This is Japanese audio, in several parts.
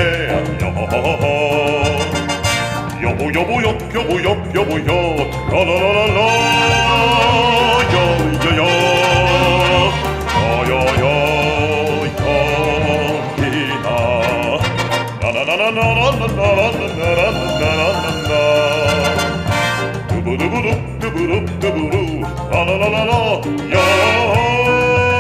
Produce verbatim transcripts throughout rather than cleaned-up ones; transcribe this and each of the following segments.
よほほほほよぼよぼよよぼよよぼよラララララよよよよよよよいいなララララララララララララドゥブドゥブドゥドゥブドゥドゥブドゥラララララよ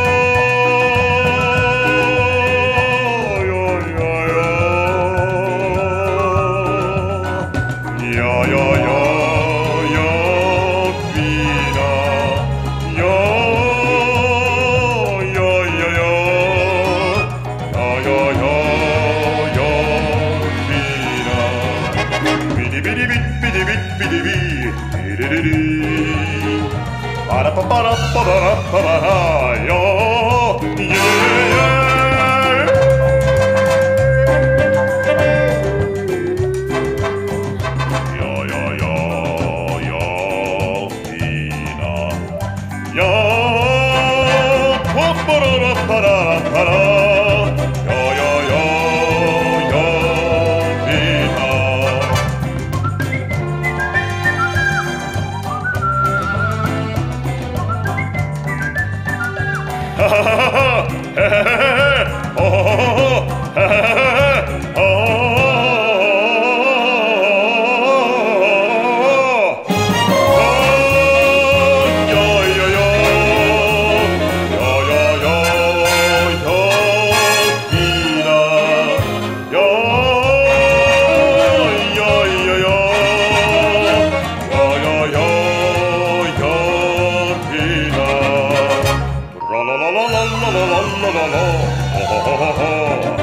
パラパパラパララパララよイエーイよよよよいいなよパパララパララパラよよよよいいなHa ha ha ha! He he he he! Oh ho ho ho! He he he he! Oh! Yo yo yo! Yo yo yo! Yo! Ina! Yo! Yo yo yo! Yo yo yo! Yo! Ina! La la la la la la la la la la la